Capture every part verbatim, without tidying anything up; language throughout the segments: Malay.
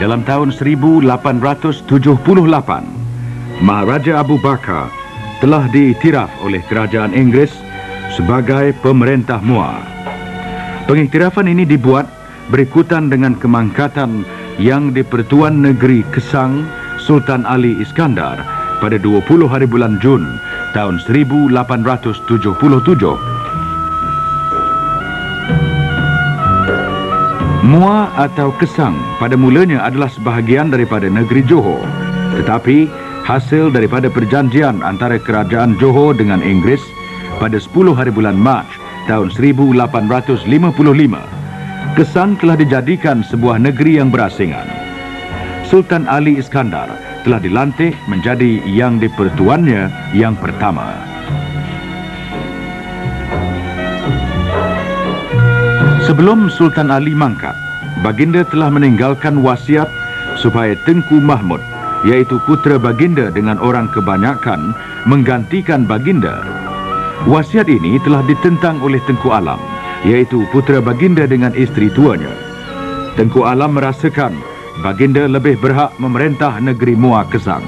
dalam tahun seribu lapan ratus tujuh puluh lapan, Maharaja Abu Bakar telah diiktiraf oleh kerajaan Inggeris sebagai pemerintah Mua. Pengiktirafan ini dibuat berikutan dengan kemangkatan yang di-Pertuan Negeri Kesang Sultan Ali Iskandar pada dua puluh hari bulan Jun tahun seribu lapan ratus tujuh puluh tujuh. Mua atau Kesang pada mulanya adalah sebahagian daripada negeri Johor, tetapi hasil daripada perjanjian antara kerajaan Johor dengan Inggeris pada sepuluh hari bulan Mac tahun seribu lapan ratus lima puluh lima, Kesang telah dijadikan sebuah negeri yang berasingan. Sultan Ali Iskandar telah dilantik menjadi yang di-Pertuannya yang pertama. Sebelum Sultan Ali mangkat, Baginda telah meninggalkan wasiat supaya Tengku Mahmud, iaitu putera Baginda dengan orang kebanyakan, menggantikan Baginda. Wasiat ini telah ditentang oleh Tengku Alam, iaitu putera Baginda dengan isteri tuanya. Tengku Alam merasakan Baginda lebih berhak memerintah negeri Mua Kesang.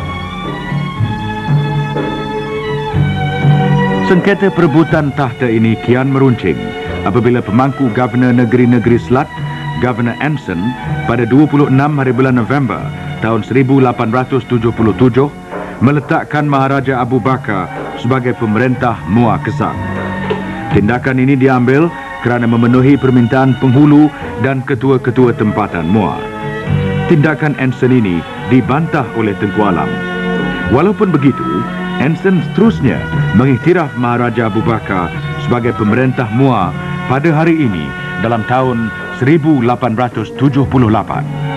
Sengketa perebutan tahta ini kian meruncing apabila pemangku Governor Negeri-Negeri Selat, Governor Anson, pada dua puluh enam hari bulan November tahun seribu lapan ratus tujuh puluh tujuh meletakkan Maharaja Abu Bakar sebagai pemerintah Mua Kesang. Tindakan ini diambil kerana memenuhi permintaan penghulu dan ketua-ketua tempatan Mua. Tindakan Anson ini dibantah oleh Tengku Alam. Walaupun begitu, Anson seterusnya mengiktiraf Maharaja Abu Bakar sebagai pemerintah Mua pada hari ini dalam tahun seribu lapan ratus tujuh puluh lapan.